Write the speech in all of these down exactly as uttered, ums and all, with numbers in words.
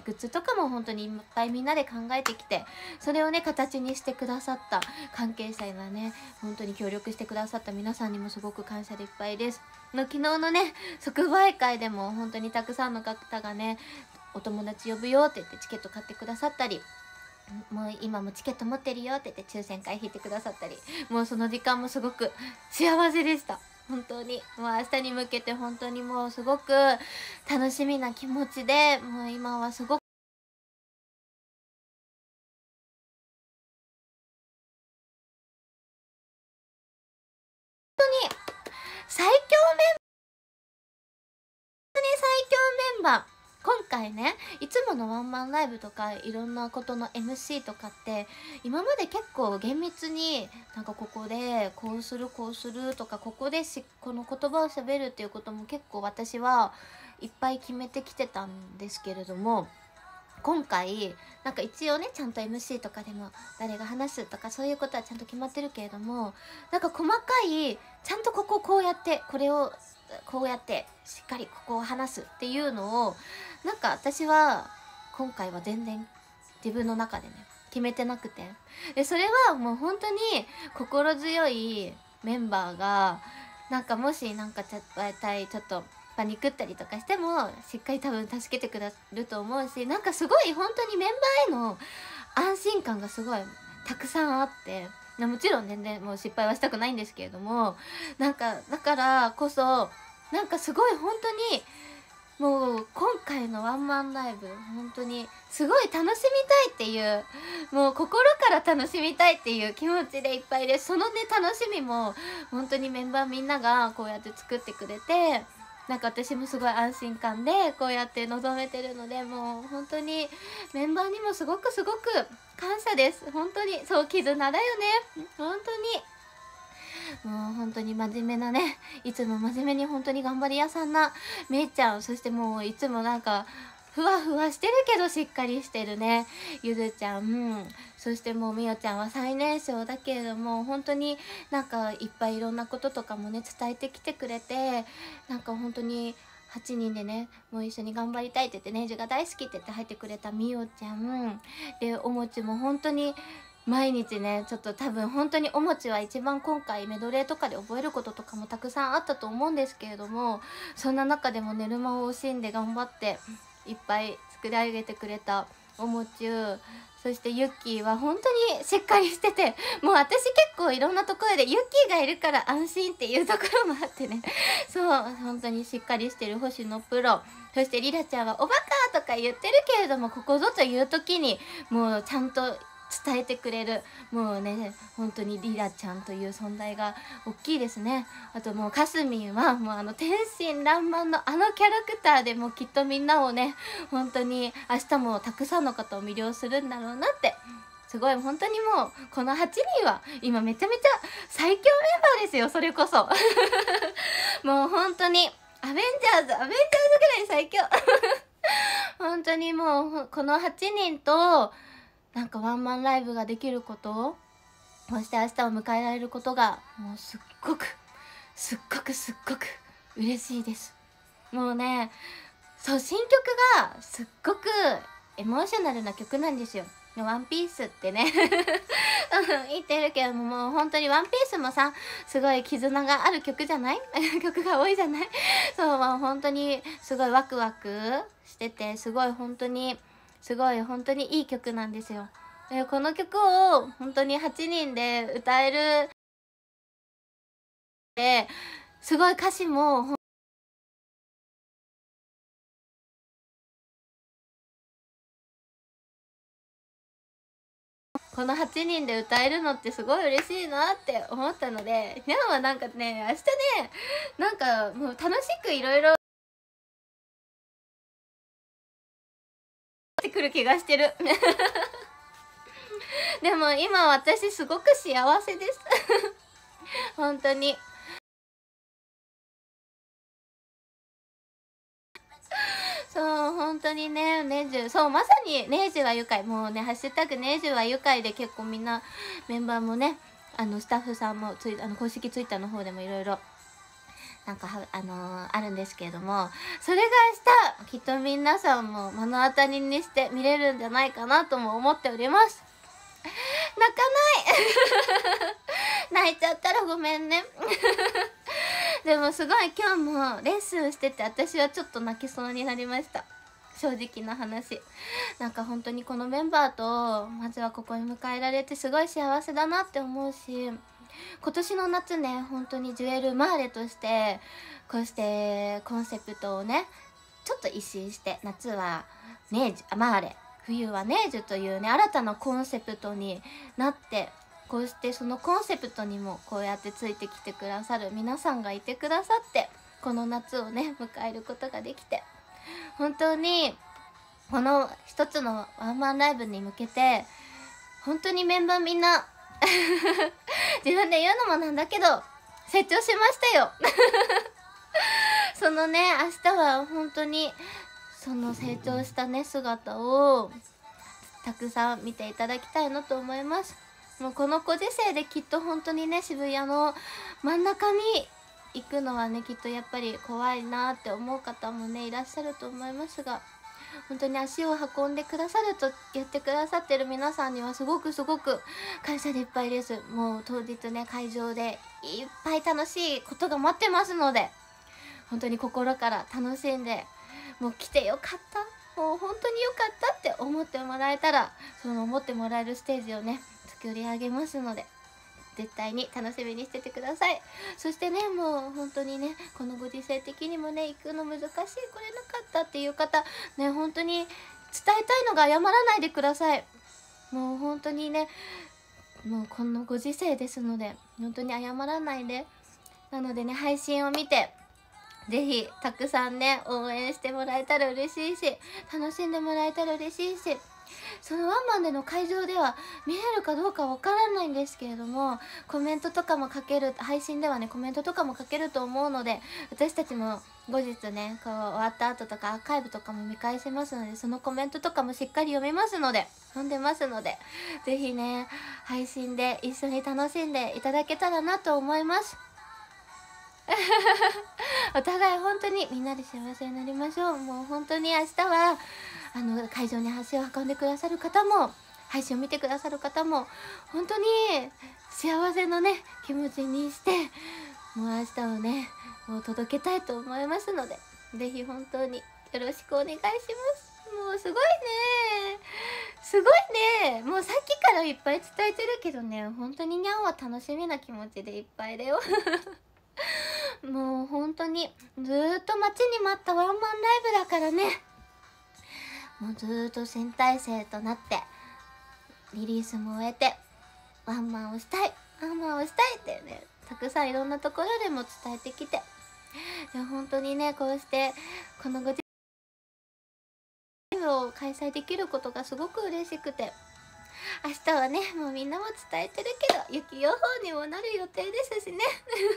グッズとかも本当にいっぱいみんなで考えてきて、それをね形にしてくださった関係者がね、本当に協力してくださった皆さんにもすごく感謝でいっぱいです。の昨日のね即売会でも本当にたくさんの方がね、お友達呼ぶよって言ってチケット買ってくださったり、もう今もチケット持ってるよって言って抽選会引いてくださったり、もうその時間もすごく幸せでした。本当にもう明日に向けて本当にもうすごく楽しみな気持ちで、もう今はすごく本当に最強メンバーに最強メンバー。今回ね、いつものワンマンライブとかいろんなことの エムシー とかって今まで結構厳密になんかここでこうするこうするとか、ここでしこの言葉をしゃべるっていうことも結構私はいっぱい決めてきてたんですけれども、今回なんか一応ねちゃんと エムシー とかでも誰が話すとかそういうことはちゃんと決まってるけれども、なんか細かいちゃんとこここうやってこれをこうやってしっかりここを話すっていうのをなんか私は今回は全然自分の中でね決めてなくて、でそれはもう本当に心強いメンバーがなんかもしなんかちょっとちょっとパニクったりとかしてもしっかり多分助けてくれると思うし、なんかすごい本当にメンバーへの安心感がすごいたくさんあって、もちろん全然もう失敗はしたくないんですけれども、なんかだからこそなんかすごい本当にもう今回のワンマンライブ本当にすごい楽しみたいっていう、もう心から楽しみたいっていう気持ちでいっぱいで、そのね楽しみも本当にメンバーみんながこうやって作ってくれて、なんか私もすごい安心感でこうやって臨めてるので、もう本当にメンバーにもすごくすごく感謝です。本当にそう絆だよね、本当に。もう本当に真面目なね、いつも真面目に本当に頑張り屋さんなめいちゃん、そしてもういつもなんかふわふわしてるけどしっかりしてるねゆずちゃん、うん、そしてもうみおちゃんは最年少だけれども本当になんかいっぱいいろんなこととかもね伝えてきてくれて、なんか本当にはちにんでねもう一緒に頑張りたいって言ってねじが大好きって言って入ってくれたみおちゃんで、おもちも本当に毎日ねちょっと多分本当におもちは一番今回メドレーとかで覚えることとかもたくさんあったと思うんですけれども、そんな中でも寝る間を惜しんで頑張っていっぱい作り上げてくれたおもちゅう、そしてユッキーは本当にしっかりしてて、もう私結構いろんなところでユッキーがいるから安心っていうところもあってねそう本当にしっかりしてる星野プロ、そしてリラちゃんはおバカとか言ってるけれどもここぞという時にもうちゃんと伝えてくれる、もうね本当にリラちゃんという存在が大きいですね。あともうかすみんはもうあの天真爛漫のあのキャラクターでもうきっとみんなをね本当に明日もたくさんの方を魅了するんだろうなって、すごい本当にもうこのはちにんは今めちゃめちゃ最強メンバーですよ。それこそもう本当にアベンジャーズアベンジャーズぐらい最強本当にもうこのはちにんとなんかワンマンライブができること、そして明日を迎えられることがもうすっごくすっごくすっごく嬉しいです。もうねそう新曲がすっごくエモーショナルな曲なんですよ。ワンピースってね言ってるけども、もう本当にワンピースもさすごい絆がある曲じゃない曲が多いじゃないそうもう本当にすごいワクワクしてて、すごい本当にすごい本当にいい曲なんですよ。でこの曲を本当にはちにんで歌えるですごい歌詞もこのはちにんで歌えるのってすごい嬉しいなって思ったので、ニャンはなんかね明日ねなんかもう楽しくいろいろってくる気がしてるでも今私すごく幸せです本当にそう本当にねネジュそうまさにネジは愉快、もうねハッシュタグネジは愉快で結構みんなメンバーもねあのスタッフさんもついあの公式ツイッターの方でもいろいろなんかはあのー、あるんですけれども、それが明日きっと皆さんも目の当たりにして見れるんじゃないかなとも思っております。泣かない泣いちゃったらごめんねでもすごい今日もレッスンしてて、私はちょっと泣きそうになりました。正直な話、なんか本当にこのメンバーとまずはここに迎えられてすごい幸せだなって思うし、今年の夏ね、本当にジュエル・マーレとしてこうしてコンセプトをねちょっと一新して、夏はネージュ、マーレ、冬はネージュというね新たなコンセプトになって、こうしてそのコンセプトにもこうやってついてきてくださる皆さんがいてくださって、この夏をね迎えることができて、本当にこの一つのワンマンライブに向けて本当にメンバーみんな自分で言うのもなんだけど成長しましたよそのね明日は本当にその成長したね姿をたくさん見ていただきたいなと思います。もうこのご時世できっと本当にね渋谷の真ん中に行くのはねきっとやっぱり怖いなって思う方もねいらっしゃると思いますが、本当に足を運んでくださると言ってくださってる皆さんにはすごくすごく感謝でいっぱいです。もう当日ね会場でいっぱい楽しいことが待ってますので、本当に心から楽しんで、もう来てよかった、もう本当によかったって思ってもらえたら、その思ってもらえるステージをね作り上げますので、絶対に楽しみにしててください。そしてねもう本当にねこのご時世的にもね行くの難しい、来れなかったっていう方ね、本当に伝えたいのが謝らないでください。もう本当にねもうこのご時世ですので本当に謝らないで、なのでね配信を見てぜひたくさんね応援してもらえたら嬉しいし、楽しんでもらえたら嬉しいし、そのワンマンでの会場では見れるかどうかわからないんですけれども、コメントとかも書ける、配信ではねコメントとかも書けると思うので、私たちも後日ねこう終わった後とかアーカイブとかも見返せますので、そのコメントとかもしっかり読みますので、読んでますので、ぜひね配信で一緒に楽しんでいただけたらなと思いますお互い本当にみんなで幸せになりましょう。もう本当に明日はあの会場に足を運んでくださる方も配信を見てくださる方も本当に幸せのね気持ちにして、もう明日をねもう届けたいと思いますので、ぜひ本当によろしくお願いします。もうすごいねすごいね、もうさっきからいっぱい伝えてるけどね、本当ににゃんは楽しみな気持ちでいっぱいだよもう本当にずーっと待ちに待ったワンマンライブだからね、もうずーっと新体制となってリリースも終えてワンマンをしたいワンマンをしたいってねたくさんいろんなところでも伝えてきて、いや本当にねこうしてこのご時世を開催できることがすごく嬉しくて、明日はねもうみんなも伝えてるけど雪予報にもなる予定ですしね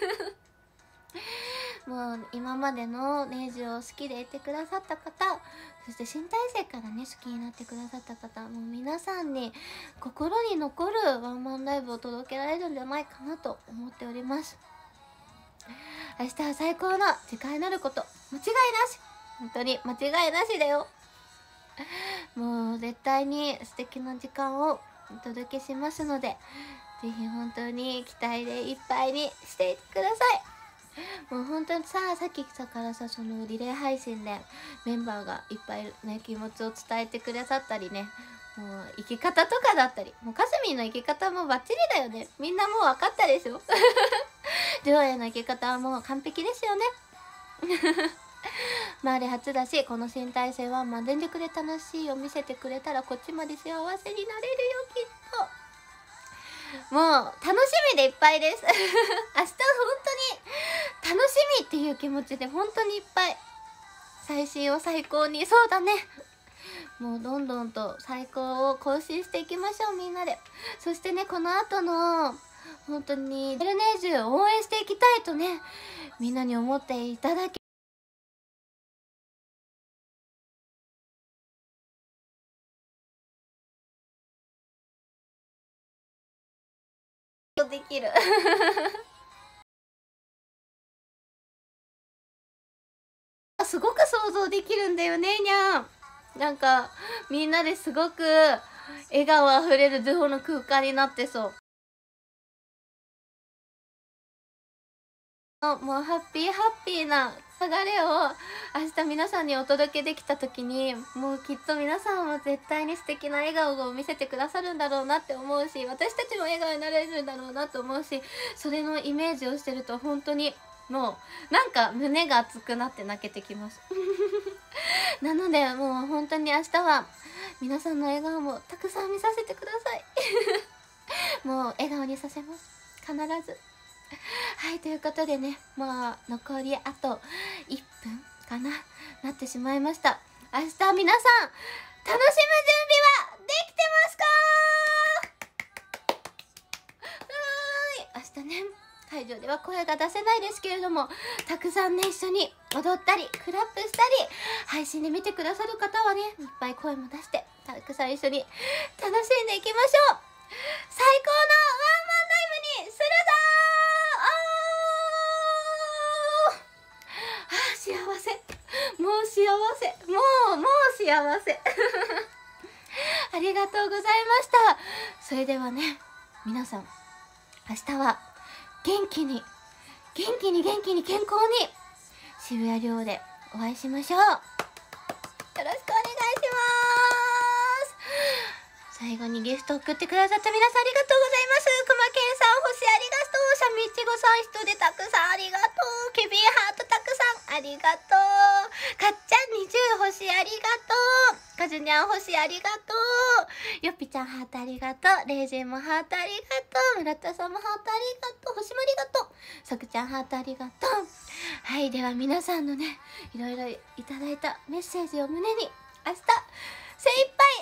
もう今までのネージュを好きでいてくださった方、そして新体制からね好きになってくださった方、もう皆さんに心に残るワンマンライブを届けられるんじゃないかなと思っております。明日は最高の時間になること間違いなし、本当に間違いなしだよ。もう絶対に素敵な時間をお届けしますので、ぜひ本当に期待でいっぱいにしていてください。もう本当にささっきさからさそのリレー配信でメンバーがいっぱいね気持ちを伝えてくださったりね、もう生き方とかだったり、もうかすみんの生き方もバッチリだよね。みんなもう分かったでしょジョエの生き方はもう完璧ですよねまああれ初だし、この新体制ワンマン全力で楽しいを見せてくれたらこっちまで幸せになれるよきっと。もう楽しみでいっぱいです明日本当に楽しみっていう気持ちで本当にいっぱい、最新を最高に、そうだね、もうどんどんと最高を更新していきましょうみんなで。そしてねこの後の本当にベルネージュを応援していきたいとねみんなに思っていただけできる想できるんだよねにゃん。なんかみんなですごく笑顔あふれる図法の空間になってそう。もうハッピーハッピーな流れを明日皆さんにお届けできた時に、もうきっと皆さんも絶対に素敵な笑顔を見せてくださるんだろうなって思うし、私たちも笑顔になれるんだろうなと思うし、それのイメージをしてると本当にもうなんか胸が熱くなって泣けてきますなのでもう本当に明日は皆さんの笑顔もたくさん見させてくださいもう笑顔にさせます、必ず。はい、ということでね、まあ残りあといっぷんかな、なってしまいました。明日皆さん楽しむ準備はできてますか？はーい、明日ね会場では声が出せないですけれども、たくさんね一緒に踊ったりクラップしたり、配信で見てくださる方はねいっぱい声も出してたくさん一緒に楽しんでいきましょう。最高のワンマンライブにするぞー。あー幸せ、もう幸せ、もうもう幸せありがとうございました。それではね皆さん、明日は元気に元気に元気に健康に渋谷寮でお会いしましょう。よろしくお願いします。最後にゲストを送ってくださった皆さんありがとうございます。くまけんさん、星ありがとう。シャミイチゴさん、人でたくさんありがとう。ケビーハートたくさんありがとう。かっちゃんにじゅう星ありがとう。かずにゃん星ありがとう。よっぴちゃんハートありがとう。レイジンもハートありがとう。村田さんもハートありがとう。星もありがとう。さくちゃんハートありがとう。はい、では皆さんのねいろいろいただいたメッセージを胸に明日精一杯